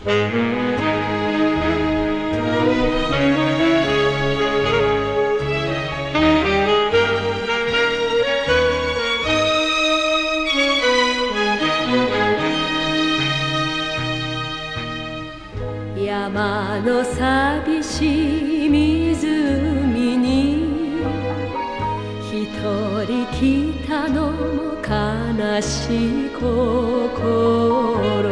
山の寂しい湖に一人来たのも悲しい心、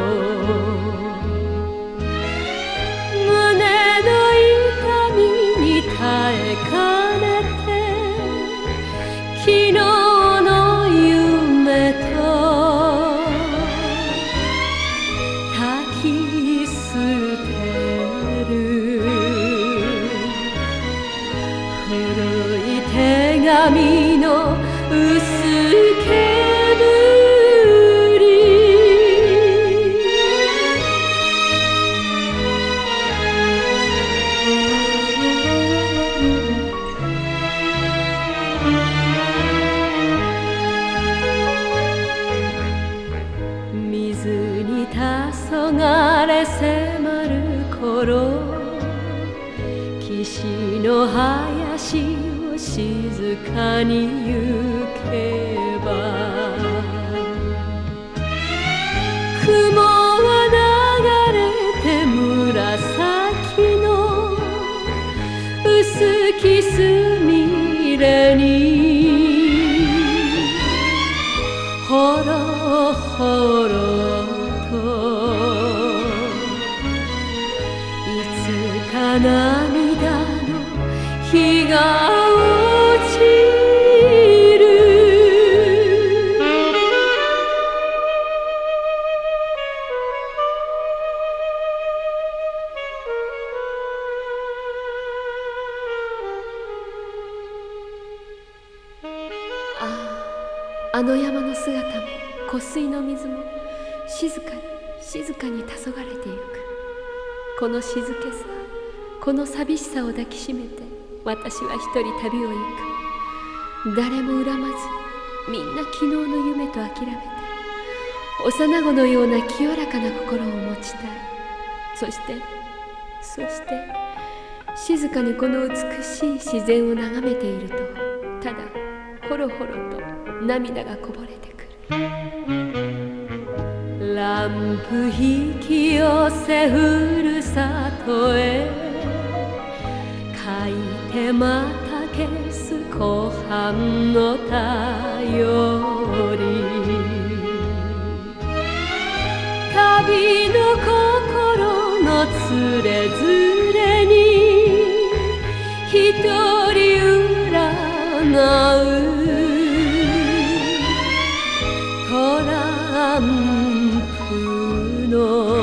胸の痛みに耐えかねて昨日の夢と抱き捨てる古い手紙の薄煙、水に黄昏迫る頃、岸の林を静かに行けば、雲は流れて紫の薄きすみれにほろほろといつか涙の日が落ちる。あの山の姿も湖水の水も静かに静かに黄昏れてゆく。この静けさ、この寂しさを抱きしめて私は一人旅を行く。誰も恨まずみんな昨日の夢と諦めて幼子のような清らかな心を持ちたい。そして静かにこの美しい自然を眺めていると、ただほろほろと涙がこぼれてくる。ランプ引き寄せふるさとへ、書いてまた消す湖畔の便り、旅の心のつれづれに一人占うトランプの